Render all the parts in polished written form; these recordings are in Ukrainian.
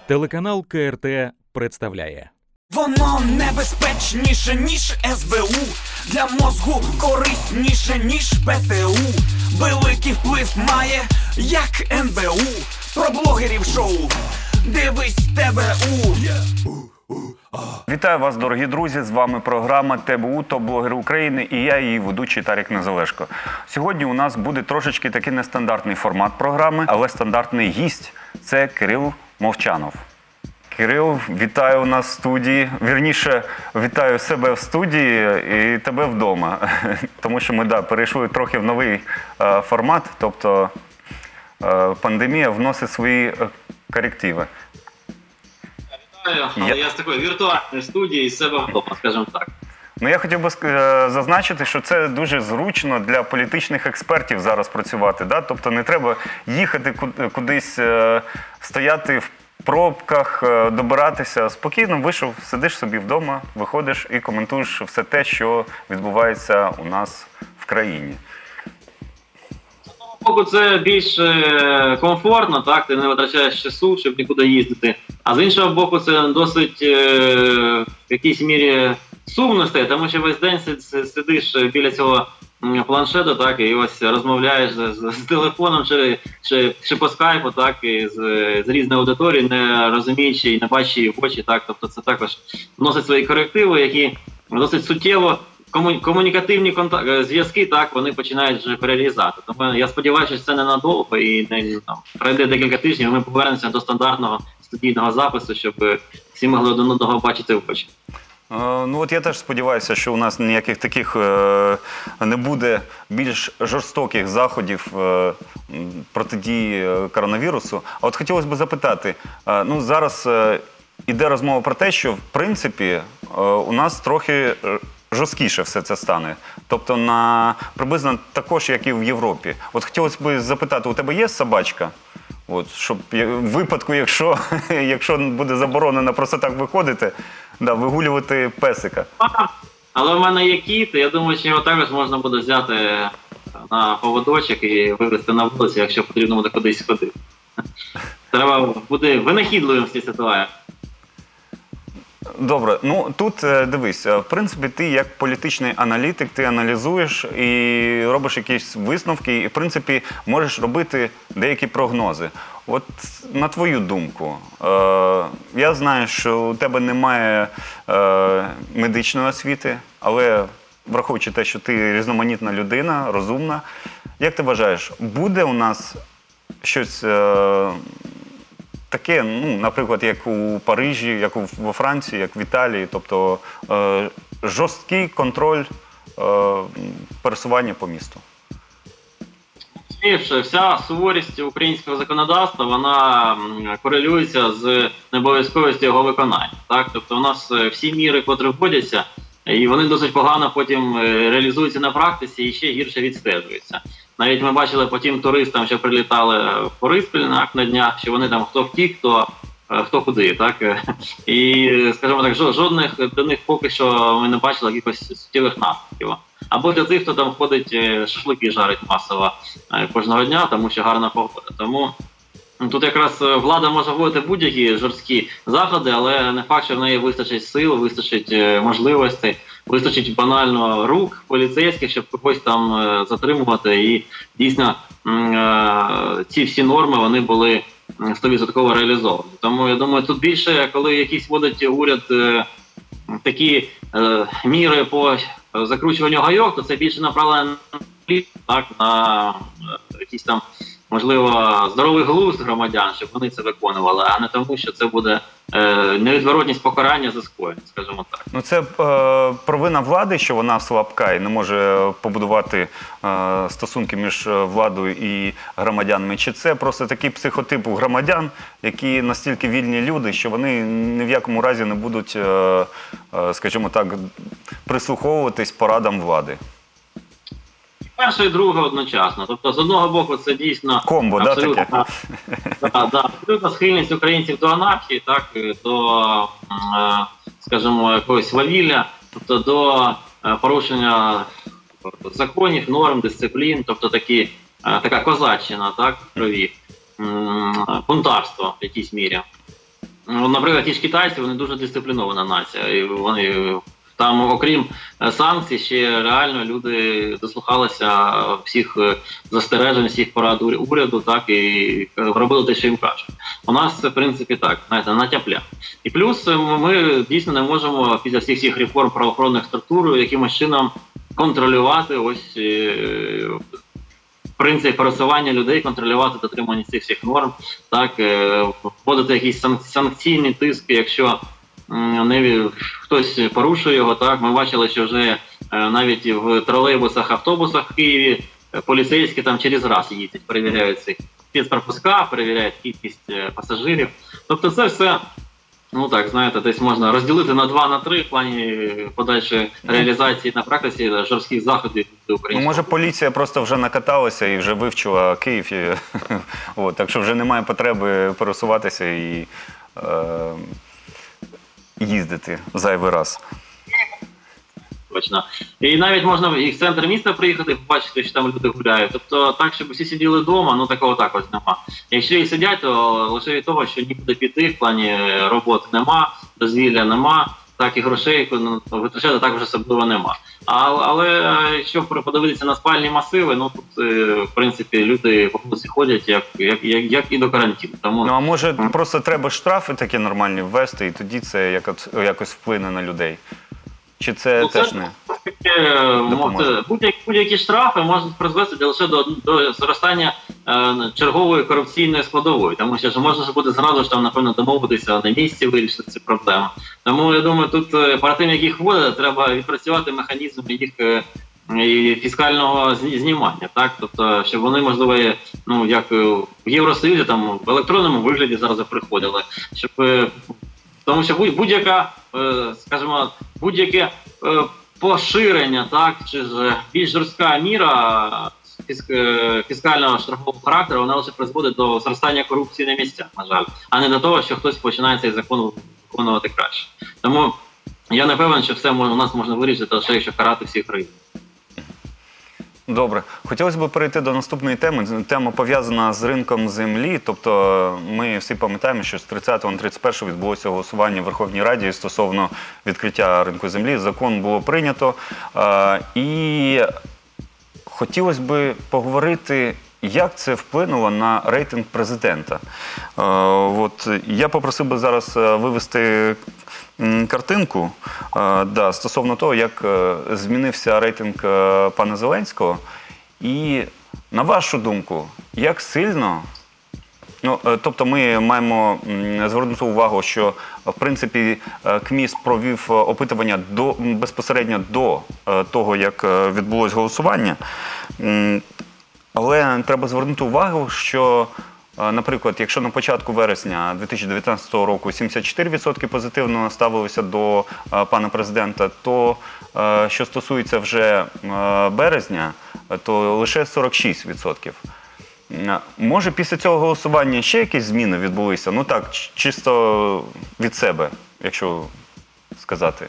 Телеканал КРТ представляє. Воно небезпечніше, ніж СБУ. Для мозку корисніше, ніж ПТУ. Великий вплив має, як НБУ. Про блогерів шоу. Дивись ТБУ. Вітаю вас, дорогі друзі! З вами програма ТБУ «Топ-блогери України» і я, її ведучий Тарік Незалежко. Сьогодні у нас буде трошечки такий нестандартний формат програми, але стандартний гість – це Кирил Мовчанов. Кирил, вітаю у нас в студії. Вірніше, вітаю себе в студії і тебе вдома. Тому що ми, перейшли трохи в новий формат, тобто пандемія вносить свої корективи. Але я з такої віртуальної студії з себе вдома, скажімо так. Ну, я хотів би зазначити, що це дуже зручно для політичних експертів зараз працювати. Да? Тобто не треба їхати кудись, стояти в пробках, добиратися. Спокійно вийшов, сидиш собі вдома, виходиш і коментуєш все те, що відбувається у нас в країні. З одного боку, це більш комфортно, так? Ти не витрачаєш часу, щоб нікуди їздити. А з іншого боку, це досить в якійсь мірі сумно стає, тому що весь день сидиш біля цього планшету, так, і ось розмовляєш з телефоном чи по скайпу, так, і з різною аудиторією, не розуміючи і не бачачи її в очі, так, тобто це також вносить свої корективи, які досить суттєво комунікативні зв'язки, так, вони починають вже перерізати. Тому я сподіваюся, що це ненадовго і не пройде декілька тижнів, і ми повернемося до стандартного студійного запису, щоб всі могли один одного бачити в очі. Ну от я теж сподіваюся, що у нас ніяких таких не буде більш жорстоких заходів протидії коронавірусу. А от хотілося б запитати, ну зараз іде розмова про те, що в принципі у нас трохи жорсткіше все це стане. Тобто приблизно також, як і в Європі. От хотілося б запитати, у тебе є собачка? От, щоб в випадку, якщо буде заборонено просто так виходити, вигулювати песика. Але в мене є кіт, і я думаю, що його також можна буде взяти на поводочок і вивезти на вулицю, якщо потрібно буде кудись ходити. Треба бути винахідливим в цій ситуації. Добре, ну тут дивись, в принципі ти як політичний аналітик, ти аналізуєш і робиш якісь висновки, і в принципі можеш робити деякі прогнози. От на твою думку, я знаю, що у тебе немає медичної освіти, але враховуючи те, що ти різноманітна людина, розумна, як ти вважаєш, буде у нас щось таке, ну, наприклад, як у Парижі, як у Франції, як в Італії, тобто жорсткий контроль пересування по місту? Вся суворість українського законодавства, вона корелюється з необов'язковістю його виконання. Так? Тобто у нас всі міри, котрі вводяться, і вони досить погано потім реалізуються на практиці і ще гірше відстежуються. Навіть ми бачили по тим туристам, що прилітали в Бориспіль на днях, що вони там хто втік, хто куди. Так? І, скажімо так, жодних до них поки що ми не бачили якихось суттєвих наслідків. Або для тих, хто там ходить, шашлики жарить масово кожного дня, тому що гарна погода. Тому тут якраз влада може вводити будь-які жорсткі заходи, але не факт, що в неї вистачить сил, вистачить можливостей, вистачить банально рук поліцейських, щоб когось там затримувати. І дійсно ці всі норми, вони були 100% реалізовані. Тому я думаю, тут більше, коли якийсь вводить уряд такі міри по закручуванню гайок, то це більше направлено на якісь там, можливо, здоровий глузд громадян, щоб вони це виконували, а не тому, що це буде невідворотність покарання за скоєння, скажімо так. Ну це провина влади, що вона слабка і не може побудувати стосунки між владою і громадянами? Чи це просто такий психотип у громадян, які настільки вільні люди, що вони ні в якому разі не будуть, скажімо так, прислуховуватись порадам влади? Перше і друге одночасно. Тобто, з одного боку, це дійсно комбо, абсолютно, абсолютно схильність українців до анархії, так, до, скажімо, якогось свавілля, тобто до порушення законів, норм, дисциплін, тобто така козаччина, так, в крові, бунтарство в якійсь мірі. наприклад, ті ж китайці, вони дуже дисциплінована нація. І вони там, окрім санкцій, ще реально люди дослухалися всіх застережень, всіх порад уряду, так, і робили те, що їм кажуть. У нас це, в принципі, так, знаєте, на тяпля. І плюс ми дійсно не можемо після всіх цих реформ правоохоронних структур якимось чином контролювати ось принцип пересування людей, контролювати дотримання цих всіх норм, так, вводити якісь санкційні тиски, якщо хтось порушує його. Так, ми бачили, що вже навіть в тролейбусах, автобусах в Києві поліцейські там через раз їздять, перевіряють ці спецпропуска, перевіряють кількість пасажирів. Тобто це все, ну так, знаєте, десь можна розділити на 2-3 в плані подальшої реалізації на практиці жорстких заходів до українського. Може, поліція просто вже накаталася і вже вивчила Київ, так що вже немає потреби пересуватися і їздити зайвий раз. Точно. І навіть можна і в центр міста приїхати, побачити, що там люди гуляють. Тобто так, щоб всі сиділи вдома, ну такого так ось нема. Якщо і сидять, то лише від того, що нікуди піти, в плані роботи нема, дозвілля нема, так і грошей витрачати так особливо нема. Але якщо подивитися на спальні масиви, ну тут, в принципі, люди по вулиці ходять, як і до карантину. Тому... Ну, а може просто треба штрафи такі нормальні ввести, і тоді це якось вплине на людей? Чи це теж не допоможе? Будь-які штрафи можуть призвести лише до зростання чергової корупційної складової, тому що можна буде зразу ж там, напевно, домовитися на місці, вирішити ці проблеми. Тому, я думаю, тут перед тим, як їх вводити, треба відпрацювати механізм їх фіскального знімання, так? Тобто, щоб вони, можливо, ну, як в Євросоюзі, там, в електронному вигляді зараз приходили, щоб... Тому що будь-яка, скажімо, будь-яке поширення, так, чи ж більш жорстка міра фіскального штрафового характеру, вона лише призводить до зростання корупції на місцях, на жаль, а не до того, що хтось починає цей закон виконувати краще. Тому я не певен, що все у нас можна вирішити, лише якщо карати всіх країн. Добре. Хотілося б перейти до наступної теми. Тема пов'язана з ринком землі. Тобто ми всі пам'ятаємо, що з 30 на 31 відбулося голосування в Верховній Раді стосовно відкриття ринку землі. Закон було прийнято. І хотілося б поговорити, як це вплинуло на рейтинг президента. Я попросив би зараз вивести картинку стосовно того, як змінився рейтинг пана Зеленського. І, на вашу думку, як сильно... Тобто ми маємо звернути увагу, що, в принципі, КМІС провів опитування безпосередньо до того, як відбулось голосування. Але треба звернути увагу, що, наприклад, якщо на початку вересня 2019 року 74% позитивно ставилися до пана президента, то що стосується вже березня, то лише 46%. Може, після цього голосування ще якісь зміни відбулися? Ну так, чисто від себе, якщо сказати.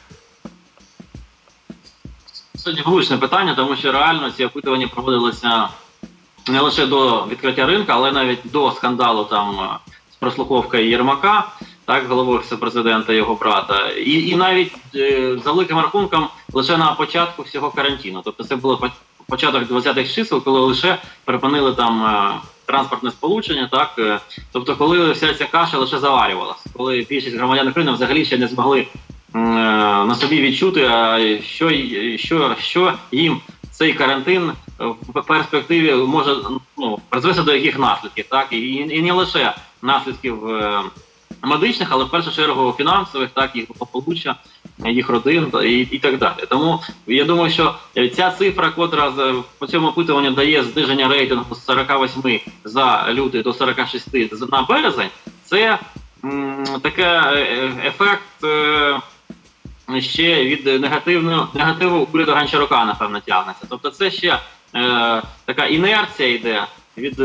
Це влучне питання, тому що реально ці опитування проводилися не лише до відкриття ринку, але навіть до скандалу там з прослуховкою Єрмака, так, голови Президента і його брата. І навіть за великим рахунком лише на початку всього карантину. Тобто це було початок 20-х чисел, коли лише припинили там транспортне сполучення, так, тобто коли вся ця каша лише заварювалася, коли більшість громадян України взагалі ще не змогли на собі відчути, що їм цей карантин в перспективі може призвести до яких наслідків, так, і не лише наслідків медичних, але в першу чергу фінансових, так, їх благополуччя, їх родин і так далі. Тому я думаю, що ця цифра, котра по цьому опитуванню дає зниження рейтингу з 48 за лютий до 46 на березень, це такий ефект ще від негативу уряду Гончарука, напевно, тягнеться. Тобто це ще така інерція йде від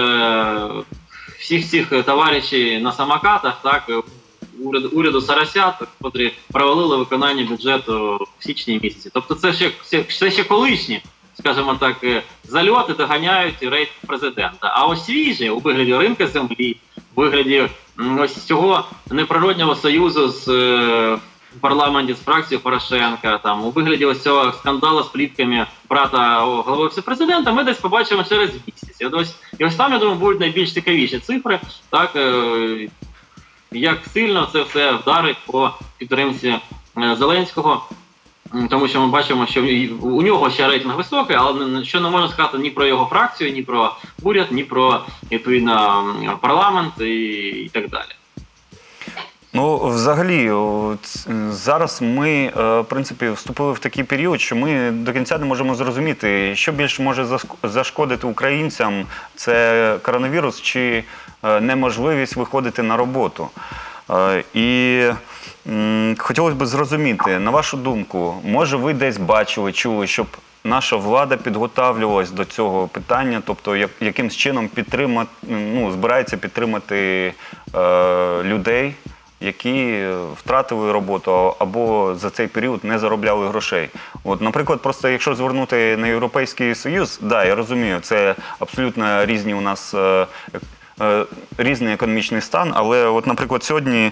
всіх цих товаришів на самокатах, так, уряду Сарасят, котрі провалили виконання бюджету в січні місяці. Тобто це ще колишні, скажімо так, зальоти доганяють рейтинг президента. А ось свіжі у вигляді ринку землі, у вигляді ось цього неприроднього союзу в парламенті з фракцією Порошенка, там, у вигляді ось цього скандалу з плітками брата голови Офісу Президента, ми десь побачимо через місяць. І ось там, я думаю, будуть найбільш цікавіші цифри, так, як сильно це все вдарить по підтримці Зеленського, тому що ми бачимо, що у нього ще рейтинг високий, але що не можна сказати ні про його фракцію, ні про уряд, ні про, відповідно, парламент і так далі. Ну, взагалі, зараз ми, в принципі, вступили в такий період, що ми до кінця не можемо зрозуміти, що більше може зашкодити українцям – це коронавірус чи неможливість виходити на роботу. І хотілося б зрозуміти, на вашу думку, може ви десь бачили, чули, щоб наша влада підготовлювалась до цього питання, тобто якимсь чином збирається підтримати людей, які втратили роботу або за цей період не заробляли грошей. От, наприклад, просто якщо звернути на Європейський Союз, да, я розумію, це абсолютно різні у нас різний економічний стан, але от, наприклад, сьогодні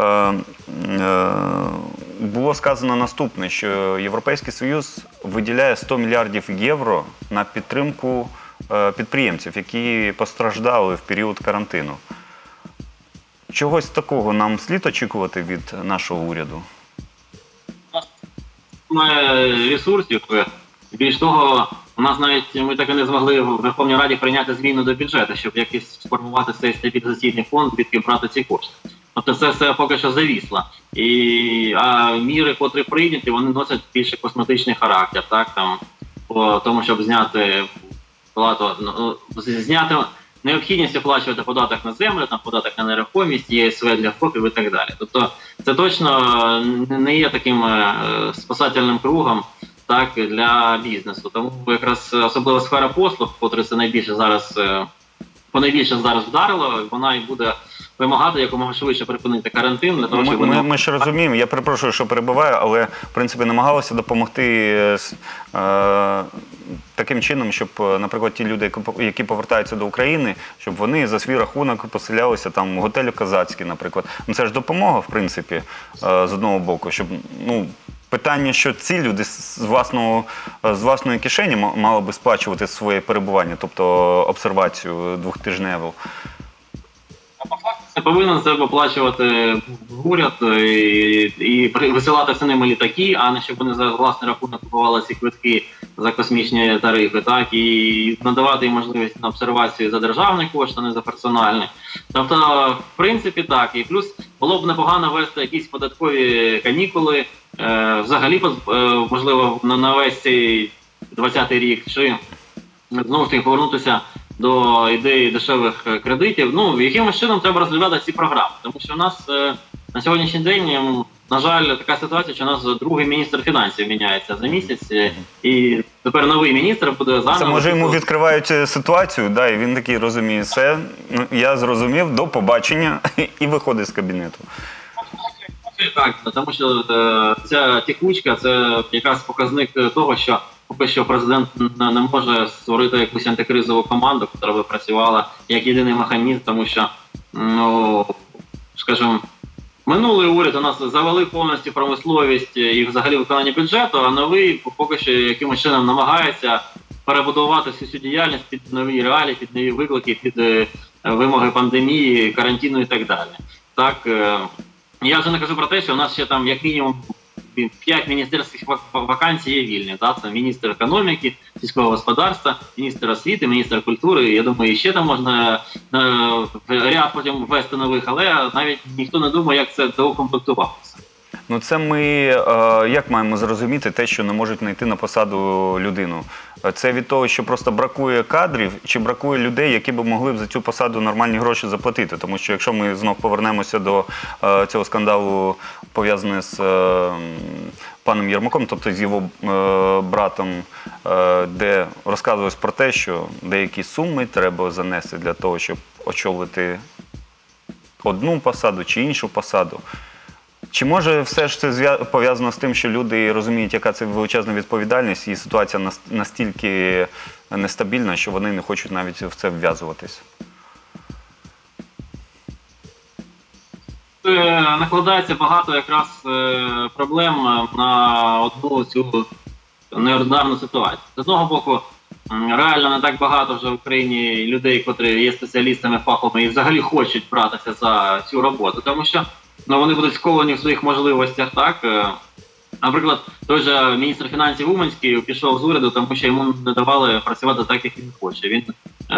було сказано наступне, що Європейський Союз виділяє 100 мільярдів євро на підтримку підприємців, які постраждали в період карантину. Чогось такого нам слід очікувати від нашого уряду? Немає ресурсів. Більш того, у нас навіть ми так і не змогли в Верховній Раді прийняти зміну до бюджету, щоб якось сформувати цей стабілізаційний фонд, звідки брати ці кошти. Тобто це все поки що завісло. А міри, котрі прийняті, вони носять більше косметичний характер, так, там, по тому, щоб зняти необхідність оплачувати податок на землю, там, податок на нерухомість, ЄСВ для ФОПів і так далі. Тобто це точно не є таким спасательним кругом, так, для бізнесу. Тому якраз особливо сфера послуг, котра це найбільше зараз вдарило, вона і буде вимагати якомога швидше припинити карантин. Для того, щоб ми ж розуміємо, я перепрошую, що перебиваю, але в принципі намагалися допомогти таким чином, щоб, наприклад, ті люди, які повертаються до України, щоб вони за свій рахунок поселялися там в готелі Козацький, наприклад. Ну, це ж допомога, в принципі, з одного боку, щоб, питання, що ці люди з власної кишені мали би сплачувати своє перебування, тобто обсервацію двохтижневу. Це повинен себе оплачувати уряд і висилати все ними літаки, а не щоб вони за власний рахунок купували ці квитки за космічні тарифи, так, і надавати їм можливість на обсервацію за державний кошт, а не за персональний. Тобто, в принципі, так. І плюс було б непогано ввести якісь податкові канікули, взагалі, можливо, на весь цей 20-й рік, чи знову ж таки повернутися до ідеї дешевих кредитів. Якимось чином треба розглядати ці програми. Тому що у нас на сьогоднішній день, на жаль, така ситуація, що у нас другий міністр фінансів міняється за місяць, і тепер новий міністр буде заново. Це може йому відкривають ситуацію, да, і він такий розуміє, все, я зрозумів, до побачення, і виходить з кабінету. Так, тому що ця текучка – це якраз показник того, що поки що президент не може створити якусь антикризову команду, яка би працювала як єдиний механізм, тому що, скажімо, минулий уряд у нас завалив повністю промисловість і взагалі виконання бюджету, а новий поки що якимось чином намагається перебудувати всю цю діяльність під нові реалії, під нові виклики, під вимоги пандемії, карантину і так далі. Так, я вже не кажу про те, що у нас ще там як мінімум 5 міністерських вакансій є вільні. Так? Це міністр економіки, сільського господарства, міністр освіти, міністр культури. Я думаю, ще там можна ряд потім ввести нових, але навіть ніхто не думає, як це доукомплектуватися. Це ми як маємо зрозуміти те, що не можуть знайти на посаду людину? Це від того, що просто бракує кадрів, чи бракує людей, які б могли б за цю посаду нормальні гроші заплатити? Тому що якщо ми знов повернемося до цього скандалу, пов'язаного з паном Єрмаком, тобто з його братом, де розказувалось про те, що деякі суми треба занести для того, щоб очолити одну посаду чи іншу посаду. Чи може все ж це пов'язано з тим, що люди розуміють, яка це величезна відповідальність і ситуація настільки нестабільна, що вони не хочуть навіть в це вв'язуватись? накладається багато якраз проблем на одну цю неординарну ситуацію. З одного боку, реально не так багато вже в Україні людей, котрі є спеціалістами фаховими і взагалі хочуть братися за цю роботу, тому що вони будуть сковані в своїх можливостях, так? Наприклад, той же міністр фінансів Уманський пішов з уряду, тому що йому не давали працювати так, як він хоче. Він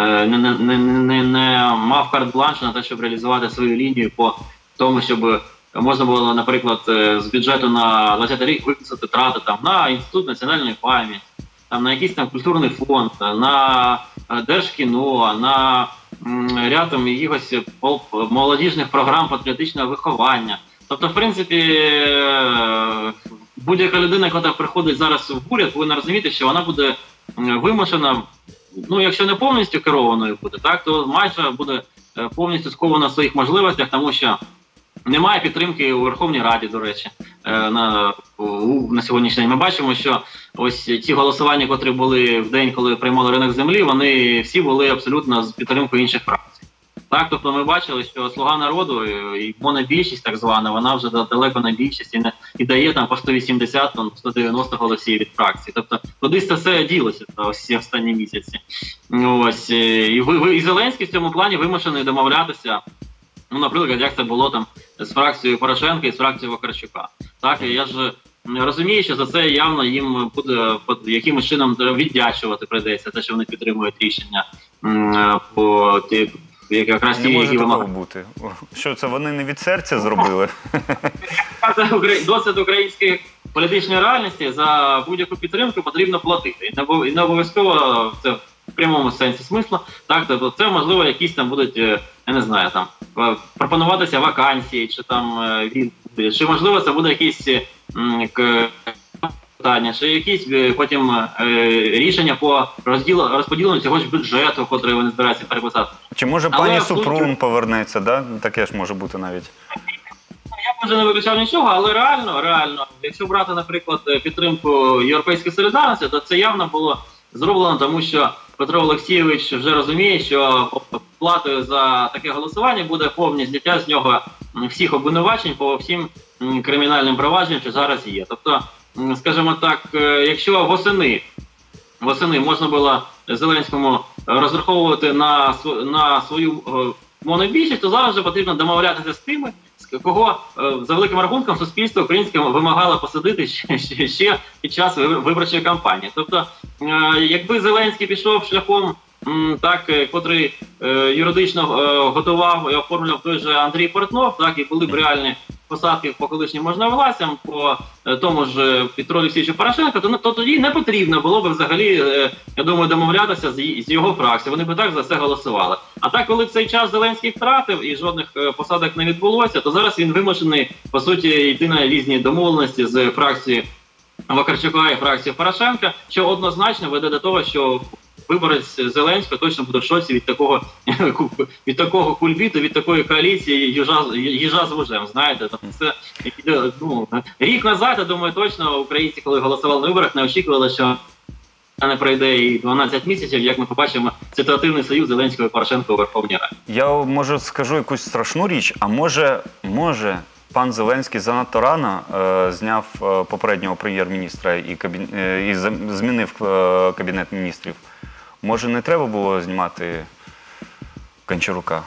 не мав карт-бланш на те, щоб реалізувати свою лінію по тому, щоб можна було, наприклад, з бюджету на 20 рік виписати трати там, на Інститут національної пам'яті, там, на якийсь там культурний фонд, на Держкіно, на ряд там якихось молодіжних програм патріотичного виховання. Тобто, в принципі, будь-яка людина, яка приходить зараз в уряд, повинна розуміти, що вона буде вимушена, якщо не повністю керованою буде, так, то майже буде повністю скована в своїх можливостях, тому що немає підтримки у Верховній Раді, до речі, на сьогоднішній день. Ми бачимо, що ось ці голосування, котрі були в день, коли приймали ринок землі, вони всі були абсолютно з підтримкою інших фракцій. Так, тобто ми бачили, що «Слуга народу» і монобільшість так звана, вона вже далеко на більшість і дає там по 180, 190 голосів від фракції. Тобто кудись це все ділося ось ці останні місяці. Ось, і Зеленський в цьому плані вимушений домовлятися, наприклад, як це було там з фракцією Порошенка і з фракцією Вакарчука. Так, і я ж розумію, що за це явно їм буде якимось чином віддячувати прийдеться, те, що вони підтримують рішення по ті, якраз ті, не може які такого бути. Що це вони не від серця зробили? Це досвід української політичної реальності, за будь-яку підтримку потрібно платити. І не обов'язково це в прямому сенсі смисла. Так, тобто це можливо якісь там будуть, я не знаю, там пропонуватися вакансії, чи там чи можливо це буде якісь питання, чи якісь потім рішення по розподіленню цього ж бюджету, який вони збираються переписати. Чи може пані Супрун повернеться, да? Таке ж може бути навіть. Я вже не виключав нічого, але реально, якщо брати, наприклад, підтримку Європейської солідарності, то це явно було зроблено, тому що Петро Олексійович вже розуміє, що платою за таке голосування буде повне зняття з нього всіх обвинувачень по всім кримінальним провадженням, що зараз є. Тобто, скажімо так, якщо восени можна було Зеленському розраховувати на свою монобільшість, то зараз вже потрібно домовлятися з тими, кого за великим рахунком суспільство українське вимагало посадити ще під час виборчої кампанії. Тобто, якби Зеленський пішов шляхом, котрий юридично готував і оформлював той же Андрій Портнов, так, і були б реальні посадки по колишнім можновладцям, по тому ж Петру Олексійовичу Порошенка, то тоді не потрібно було б взагалі, я думаю, домовлятися з його фракцією. Вони б так за це голосували. А так, коли цей час Зеленський втратив і жодних посадок не відбулося, то зараз він вимушений, по суті, йти на різні домовленості з фракцією Вакарчука і фракцією Порошенка, що однозначно веде до того, що виборець Зеленського точно буде в шоці від такого кульбіту, від такої коаліції їжа з вужем, знаєте. Це, рік назад, я думаю, точно українці, коли голосували на виборах, не очікували, що не пройде і 12 місяців, як ми побачимо, ситуативний союз Зеленського і Порошенка у Верховній Раді. Я, може, скажу якусь страшну річ, а може пан Зеленський занадто рано зняв попереднього прем'єр-міністра і змінив Кабінет міністрів. Може, не треба було знімати Гончарука?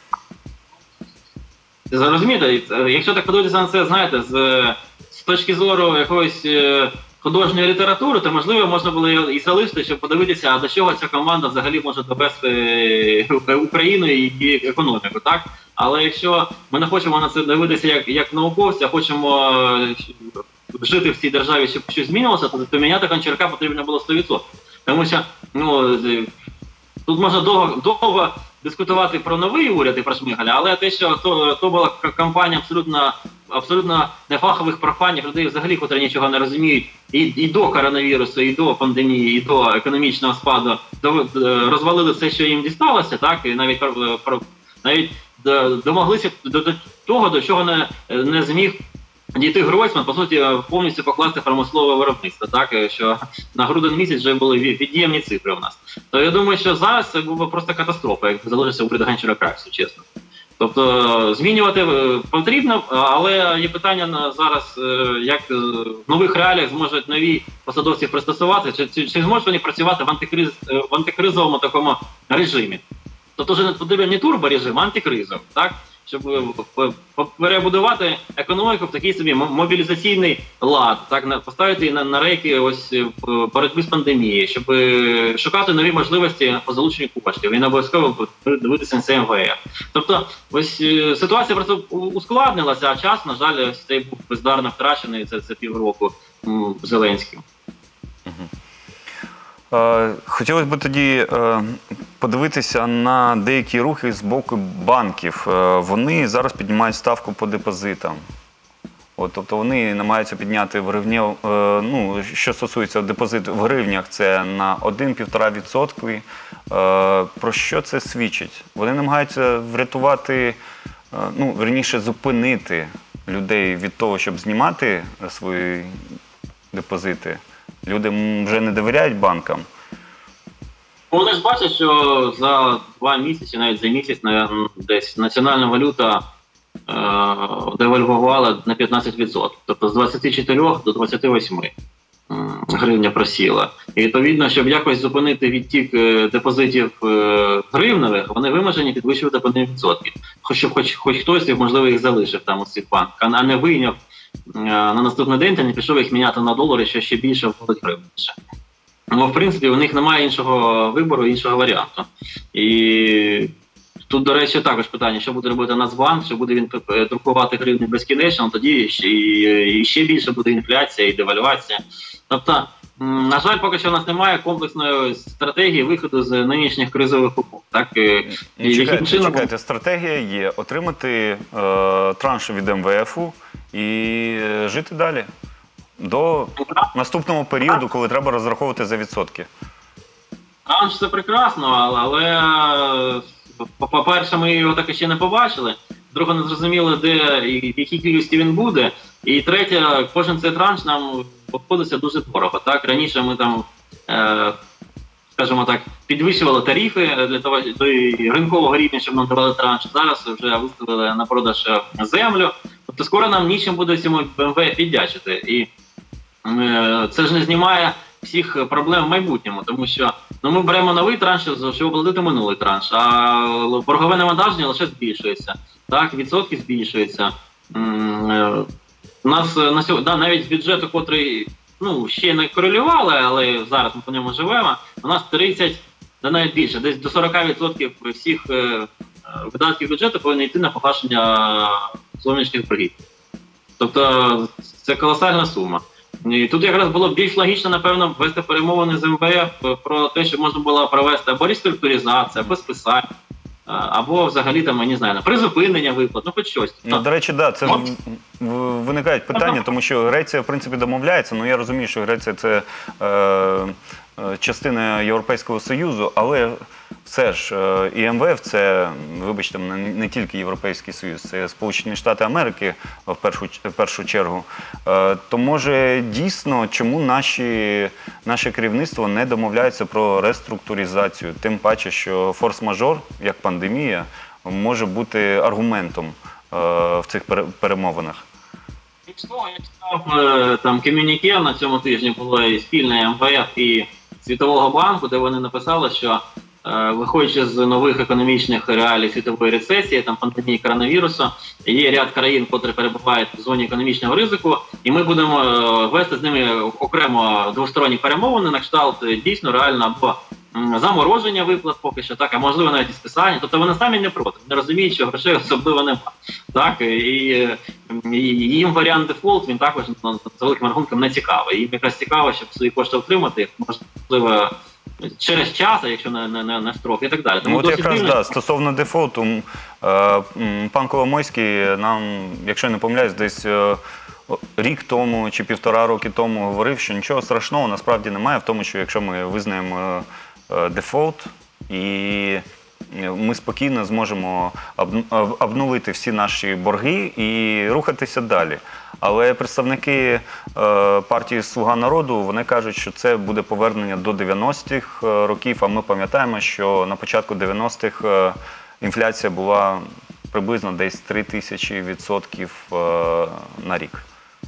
Розумієте, якщо так подивитися на це, знаєте, з точки зору якоїсь художньої літератури, то, можливо, можна було і залишити, щоб подивитися, а до чого ця команда взагалі може довести Україну і її економіку, так? Але якщо ми не хочемо на це дивитися як науковці, а хочемо жити в цій державі, щоб щось змінилося, то міняти Гончарука потрібно було 100%. Тому що тут можна довго дискутувати про новий уряд і про Шмигаля, але те, що то була кампанія абсолютно нефахових профанів, людей взагалі, котрі нічого не розуміють, і до коронавірусу, і до пандемії, і до економічного спаду розвалили все, що їм дісталося, так, і навіть домоглися до того, до чого не зміг дійти Гройсман, по суті, повністю покласти промислове виробництво, так, що на грудень місяць вже були від'ємні цифри у нас. То я думаю, що зараз це була просто катастрофа, як залишився уряд Гончарука, якщо чесно. Тобто змінювати потрібно, але є питання зараз, як в нових реаліях зможуть нові посадовці пристосувати, чи зможуть вони працювати в антикризовому такому режимі. Тобто вже не потрібен не турборежим, а антикризовий, так? Щоб перебудувати економіку в такий собі мобілізаційний лад, так, поставити на рейки ось в боротьбі з пандемією, щоб шукати нові можливості по залученню коштів і не обов'язково дивитися на це МВФ. Тобто ось ситуація просто ускладнилася, а час, на жаль, цей був бездарно втрачений за півроку Зеленським. Хотілося б тоді подивитися на деякі рухи з боку банків. Вони зараз піднімають ставку по депозитам. Тобто вони намагаються підняти в гривні, що стосується депозиту в гривнях, це на 1–1,5%. Про що це свідчить? Вони намагаються врятувати, верніше зупинити людей від того, щоб знімати свої депозити. Люди вже не довіряють банкам. Вони ж бачать, що за 2 місяці, навіть за місяць, десь національна валюта девальвувала на 15%. Тобто з 24 до 28 гривня просіла. І відповідно, щоб якось зупинити відтік депозитів гривневих, вони вимушені підвищувати по 1%. Щоб хоч хтось, можливо, їх залишив там у цих банках, а не вийняв на наступний день та не пішов їх міняти на долари, що ще більше входить гривніше. В принципі, у них немає іншого вибору, іншого варіанту. І тут, до речі, також питання, що буде робити Нацбанк, що буде він друкувати гривні безкінечно, тоді ще більше буде інфляція і девальвація. Тобто, на жаль, поки що у нас немає комплексної стратегії виходу з нинішніх кризових умов. Чекайте, стратегія є отримати транш від МВФу і жити далі. До наступного періоду, коли треба розраховувати за відсотки. Транш – це прекрасно, але по-перше, ми його так ще не побачили. Друге, не зрозуміло, де і в якій кількості він буде. І третє, кожен цей транш нам обходиться дуже дорого. Так? Раніше ми там, скажімо так, підвищували тарифи для того, до ринкового рівня, щоб нам давали транш. Зараз вже виставили на продаж землю. Тобто скоро нам нічим буде цьому БМВ піддячити. І це ж не знімає всіх проблем в майбутньому, тому що ми беремо новий транш, щоб оплатити минулий транш, а боргове навантаження лише збільшується. Так, відсотки збільшуються. У нас навіть з бюджету, котрий ще не корелювали, але зараз ми по ньому живемо, у нас 30, навіть більше, десь до 40% всіх видатків бюджету повинні йти на погашення зовнішніх боргів. Тобто це колосальна сума. І тут якраз було б більш логічно, напевно, вести перемовини з МВФ про те, що можна було провести або реструктуризацію, або списання, або взагалі там, я не знаю, призупинення виплат, хоч щось. До речі, це виникають питання, тому що Греція, в принципі, домовляється. Я розумію, що Греція – це частина Європейського Союзу, але все ж і МВФ – це, вибачте, не тільки Європейський Союз, це Сполучені Штати Америки в першу чергу. То може дійсно, чому наше керівництво не домовляється про реструктуризацію? Тим паче, що форс-мажор, як пандемія, може бути аргументом в цих перемовинах. Я читав там ком'юніке на цьому тижні було і спільне МВФ і Світового банку, де вони написали, що виходячи з нових економічних реалій світової рецесії, там пандемії коронавірусу, є ряд країн, які перебувають в зоні економічного ризику, і ми будемо вести з ними окремо двосторонні перемовини на кшталт дійсно реально або замороження виплат поки що, так, а можливо навіть і списання. Тобто вони самі не проти, не розуміють, що грошей особливо немає. Так, і їм варіант дефолт, він також за великим рахунком не цікавий. Їм якраз цікаво, щоб свої кошти отримати, можливо, через час, а якщо не строк і так далі. Тому якраз, стосовно дефолту, пан Коломойський нам, якщо не помиляюсь, десь рік тому чи 1,5 роки тому говорив, що нічого страшного насправді немає в тому, що якщо ми визнаємо дефолт і ми спокійно зможемо обнулити всі наші борги і рухатися далі. Але представники партії «Слуга народу», вони кажуть, що це буде повернення до 90-х років, а ми пам'ятаємо, що на початку 90-х інфляція була приблизно десь 3000% на рік.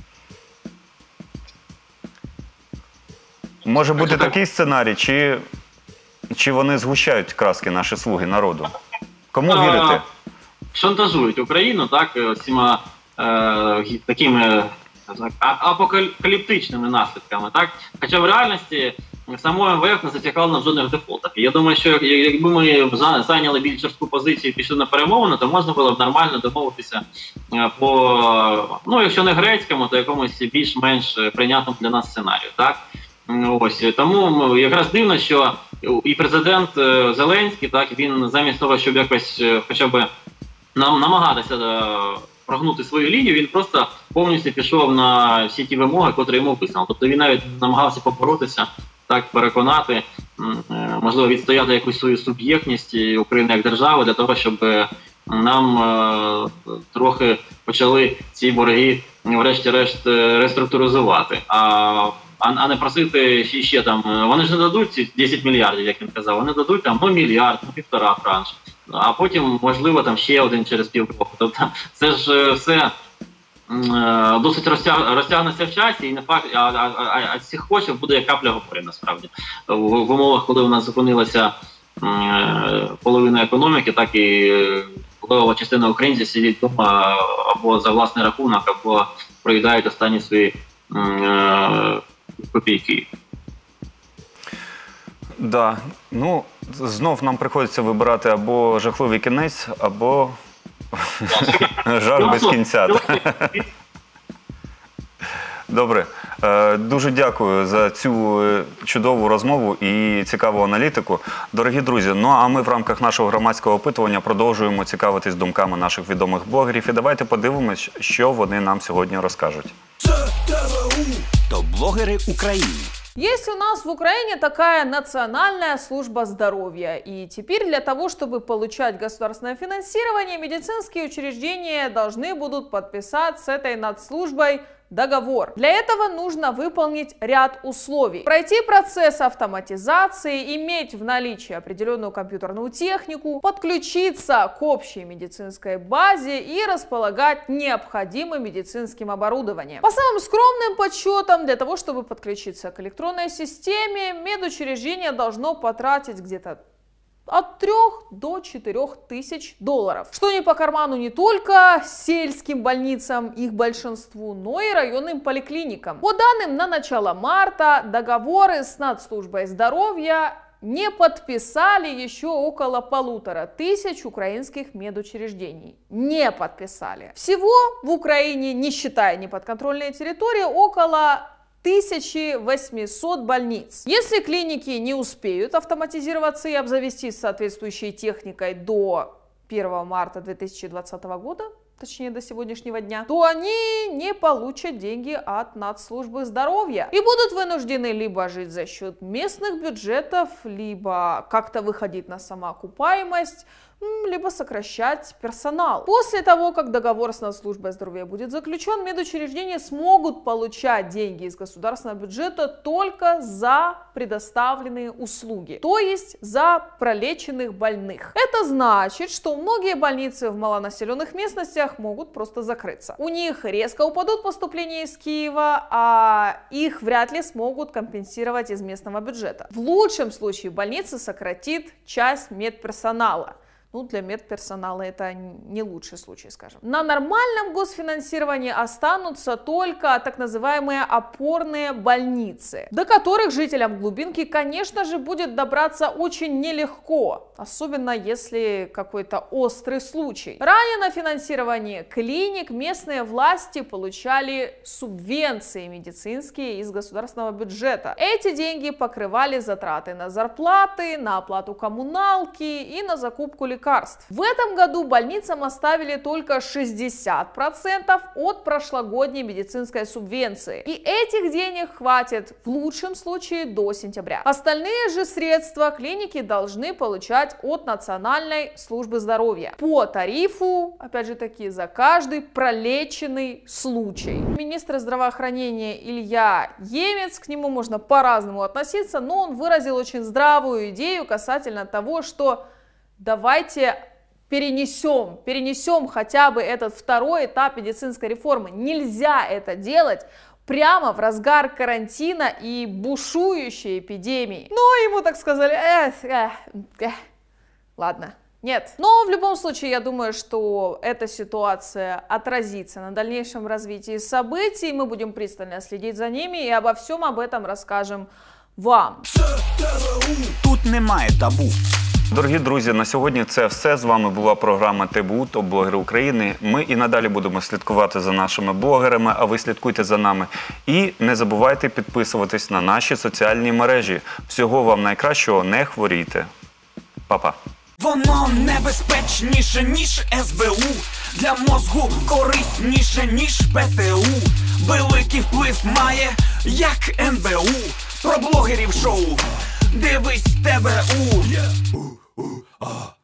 Може бути такий сценарій, чи вони згущають краски, наші слуги народу? Кому вірити? Шантажують Україну, так, всіма такими апокаліптичними наслідками, так? Хоча в реальності само МВФ не зацікавлено в жодних дефолтах. Я думаю, що якби ми зайняли більш жорстку позицію і пішли на перемовини, то можна було б нормально домовитися по, ну, якщо не грецькому, то якомусь більш-менш прийнятному для нас сценарію, так? Ось, тому якраз дивно, що і президент Зеленський, так, він замість того, щоб якось хоча б намагатися прогнути свою лінію, він просто повністю пішов на всі ті вимоги, котрі йому вписано. Тобто він навіть намагався поборотися, так, переконати, можливо, відстояти якусь свою суб'єктність України як держави для того, щоб нам трохи почали ці борги врешті-решт реструктуризувати. А не просити ще там, вони ж не дадуть ці 10 мільярдів, як він казав, вони дадуть там, ну, мільярд, ну, 1,5 транш, а потім, можливо, там ще один через півроку. Тобто це ж все досить розтягнеться в часі, і не факт, а цих коштів буде як капля горі, насправді. В умовах, коли у нас зупинилася половина економіки, так і левова частина українців сидять вдома або за власний рахунок, або проїдають останні свої копійки. Да. Ну, знов нам приходиться вибирати або жахливий кінець, або жах без кінця. Добре. Дуже дякую за цю чудову розмову і цікаву аналітику. Дорогі друзі, ну а ми в рамках нашого громадського опитування продовжуємо цікавитись думками наших відомих блогерів. І давайте подивимось, що вони нам сьогодні розкажуть. Топ-блогери України. Есть у нас в Украине такая национальная служба здоровья. И теперь для того, чтобы получать государственное финансирование, медицинские учреждения должны будут подписать с этой надслужбой договор. Для этого нужно выполнить ряд условий. Пройти процесс автоматизации, иметь в наличии определенную компьютерную технику, подключиться к общей медицинской базе и располагать необходимым медицинским оборудованием. По самым скромным подсчетам, для того, чтобы подключиться к электронной системе, медучреждение должно потратить где-то от 3 до 4 тысяч долларов. Что не по карману не только сельским больницам, их большинству, но и районным поликлиникам. По данным на начало марта, договоры с Надслужбой здоровья не подписали еще около 1500 украинских медучреждений. Не подписали. Всего в Украине, не считая неподконтрольные территории, около 1800 больниц. Если клиники не успеют автоматизироваться и обзавестись соответствующей техникой до 1 марта 2020 года, точнее до сегодняшнего дня, то они не получат деньги от Надслужбы здоровья и будут вынуждены либо жить за счет местных бюджетов, либо как-то выходить на самоокупаемость, либо сокращать персонал. После того, как договор с Надслужбой здоровья будет заключен, медучреждения смогут получать деньги из государственного бюджета только за предоставленные услуги, то есть за пролеченных больных. Это значит, что многие больницы в малонаселенных местностях могут просто закрыться. У них резко упадут поступления из Киева, а их вряд ли смогут компенсировать из местного бюджета. В лучшем случае больница сократит часть медперсонала. Ну, для медперсонала это не лучший случай, скажем. На нормальном госфинансировании останутся только так называемые опорные больницы, до которых жителям глубинки, конечно же, будет добраться очень нелегко, особенно если какой-то острый случай. Ранее на финансирование клиник местные власти получали субвенции медицинские из государственного бюджета. Эти деньги покрывали затраты на зарплаты, на оплату коммуналки и на закупку лекарств. В этом году больницам оставили только 60% от прошлогодней медицинской субвенции. И этих денег хватит в лучшем случае до сентября. Остальные же средства клиники должны получать от Национальной службы здоровья по тарифу, опять же таки, за каждый пролеченный случай. Министр здравоохранения Илья Емец, к нему можно по-разному относиться, но он выразил очень здравую идею касательно того, что давайте перенесем хотя бы этот второй этап медицинской реформы. Нельзя это делать прямо в разгар карантина и бушующей эпидемии. Но ему так сказали, ладно. Нет. Но в любом случае, я думаю, что эта ситуация отразится на дальнейшем развитии событий. Мы будем пристально следить за ними и обо всем об этом расскажем вам. Тут немає табу. Дорогі друзі, на сьогодні це все. З вами була програма ТБУ, топ-блогери України. Ми і надалі будемо слідкувати за нашими блогерами, а ви слідкуйте за нами. І не забувайте підписуватись на наші соціальні мережі. Всього вам найкращого, не хворійте. Па-па. Воно небезпечніше, ніж СБУ. Для мозку корисніше, ніж ПТУ. Великий вплив має, як НБУ. Про блогерів шоу. Дивись ТБУ.